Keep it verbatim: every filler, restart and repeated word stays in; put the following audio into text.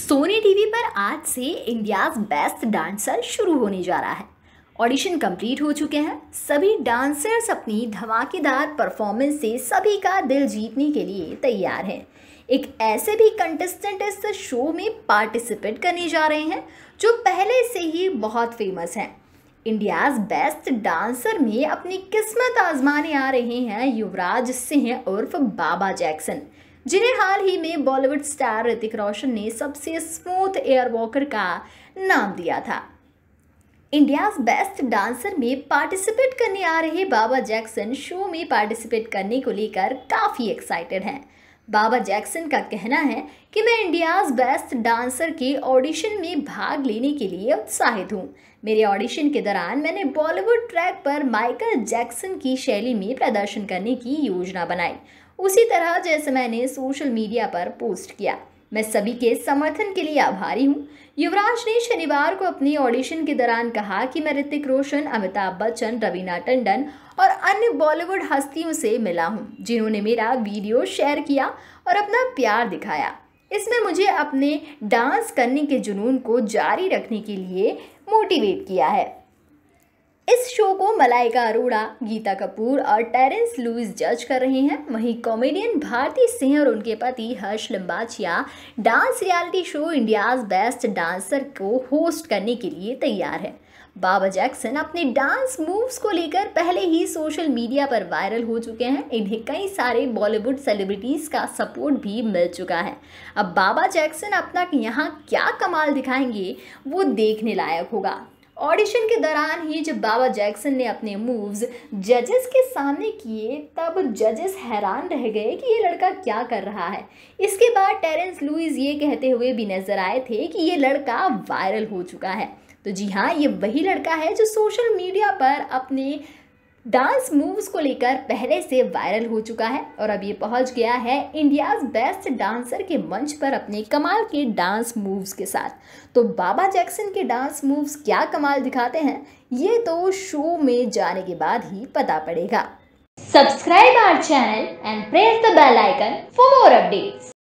Sony TV पर आज से इंडियाज बेस्ट डांसर शुरू होने जा रहा है। ऑडिशन कंप्लीट हो चुके हैं। सभी डांसर्स अपनी धमाकेदार परफॉर्मेंस से सभी का दिल जीतने के लिए तैयार हैं। एक ऐसे भी कंटेस्टेंट इस शो में पार्टिसिपेट करने जा रहे हैं जो पहले से ही बहुत फेमस हैं। इंडियाज बेस्ट डांसर में अपनी किस्मत आजमाने आ रहे हैं युवराज सिंह उर्फ बाबा जैक्सन, जिन्हें हाल ही में बॉलीवुड स्टार ऋतिक रोशन ने सबसे स्मूथ एयर वॉकर का नाम दिया था। इंडियाज बेस्ट डांसर में पार्टिसिपेट करने आ रहे बाबा जैक्सन शो में पार्टिसिपेट करने को लेकर काफ़ी एक्साइटेड हैं। बाबा जैक्सन का कहना है कि मैं इंडियाज बेस्ट डांसर के ऑडिशन में भाग लेने के लिए उत्साहित हूँ। मेरे ऑडिशन के दौरान मैंने बॉलीवुड ट्रैक पर माइकल जैक्सन की शैली में प्रदर्शन करने की योजना बनाई, उसी तरह जैसे मैंने सोशल मीडिया पर पोस्ट किया। मैं सभी के समर्थन के लिए आभारी हूँ। युवराज ने शनिवार को अपनी ऑडिशन के दौरान कहा कि मैं ऋतिक रोशन, अमिताभ बच्चन, रवीना टंडन और अन्य बॉलीवुड हस्तियों से मिला हूँ, जिन्होंने मेरा वीडियो शेयर किया और अपना प्यार दिखाया। इसमें मुझे अपने डांस करने के जुनून को जारी रखने के लिए मोटिवेट किया है। इस शो को मलाइका अरोड़ा, गीता कपूर और टेरेंस लुइस जज कर रहे हैं। वहीं कॉमेडियन भारती सिंह और उनके पति Harsh Limbachiyaa dance reality show India's best dancer को होस्ट करने के लिए तैयार है। बाबा जैक्सन अपने डांस मूव्स को लेकर पहले ही सोशल मीडिया पर वायरल हो चुके हैं। इन्हें कई सारे बॉलीवुड सेलिब्रिटीज़ का सपोर्ट भी मिल चुका है। अब बाबा जैक्सन अपना यहाँ क्या कमाल दिखाएंगे वो देखने लायक होगा। ऑडिशन के दौरान ही जब बाबा जैक्सन ने अपने मूव्स जजेस के सामने किए, तब जजेस हैरान रह गए कि ये लड़का क्या कर रहा है। इसके बाद टेरेंस लुइस ये कहते हुए भी नजर आए थे कि ये लड़का वायरल हो चुका है। तो जी हाँ, ये वही लड़का है जो सोशल मीडिया पर अपने डांस मूव्स को लेकर पहले से वायरल हो चुका है और अब ये पहुंच गया है इंडियाज बेस्ट डांसर के मंच पर अपने कमाल के डांस मूव्स के साथ। तो बाबा जैक्सन के डांस मूव्स क्या कमाल दिखाते हैं, ये तो शो में जाने के बाद ही पता पड़ेगा। Subscribe our channel and press the bell icon for more updates.